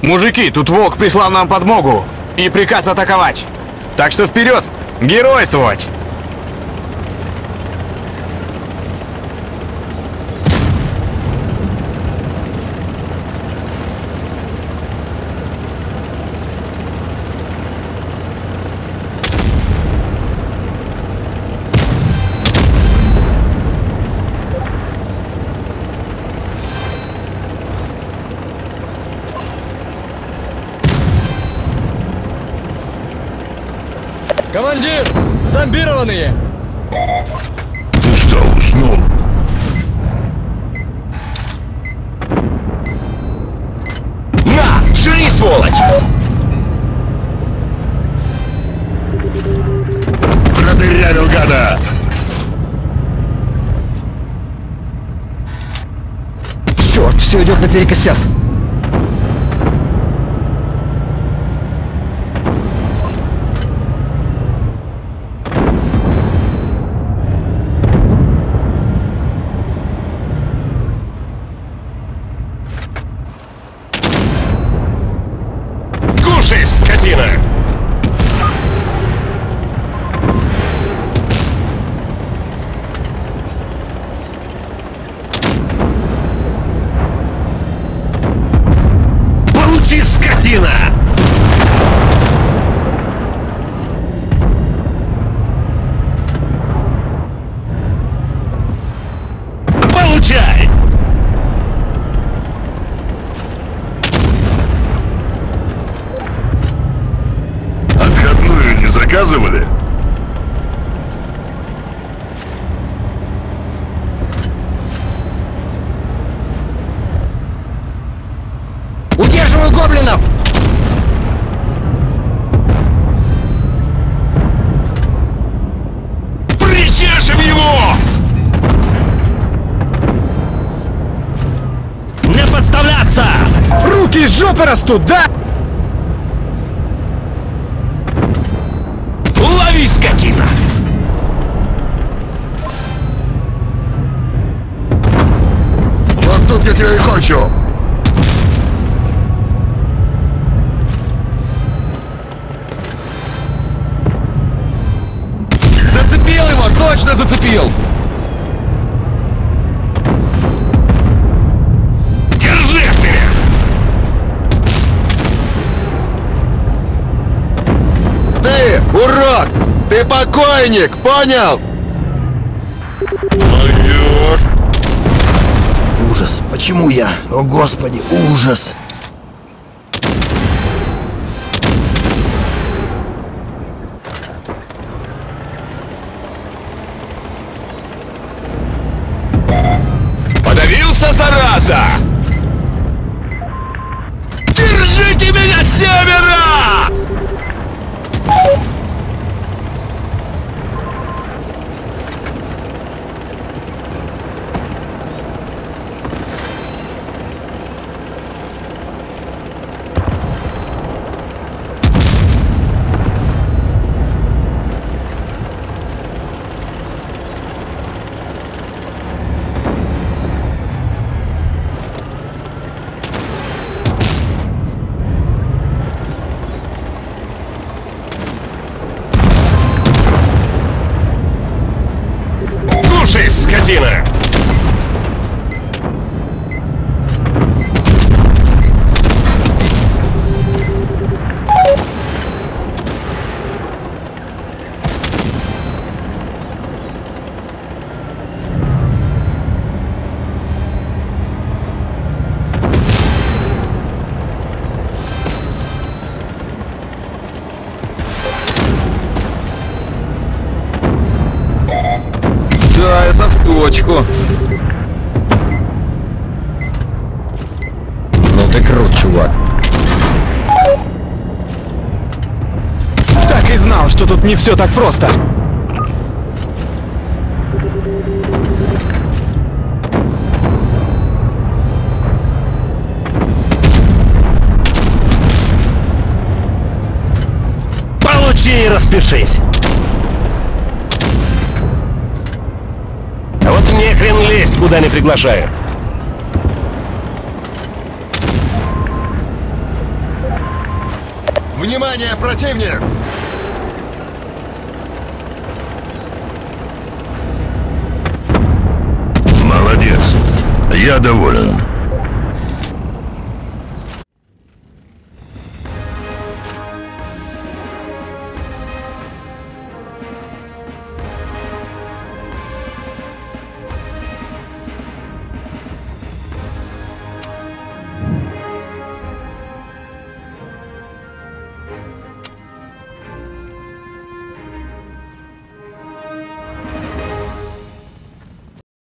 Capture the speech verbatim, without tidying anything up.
Мужики, тут волк прислал нам подмогу и приказ атаковать. Так что вперед! Геройствовать! Командир! Зомбированные! Ты что, уснул? На! Жри, сволочь! Продырявил гада! Черт, все идет наперекосяк. Кушай, скотина! Получи, скотина! Получай! Отходную не заказывали? Удерживаю гоблинов! Причешем его! Не подставляться! Руки из жопы растут, да? Лови, скотина! Вот тут я тебя и хочу! Зацепил его! Точно зацепил! Держи меня! Ты, урод! Ты покойник, понял? Твою ж... Ужас. Почему я? О, Господи, ужас. Подавился, зараза! Держите меня, севера! Кушай, скотина! Да, это в точку. Ну ты крут, чувак. Так и знал, что тут не все так просто. Получи и распишись. А вот не хрен лезть, куда не приглашают. Внимание, противник! Молодец. Я доволен.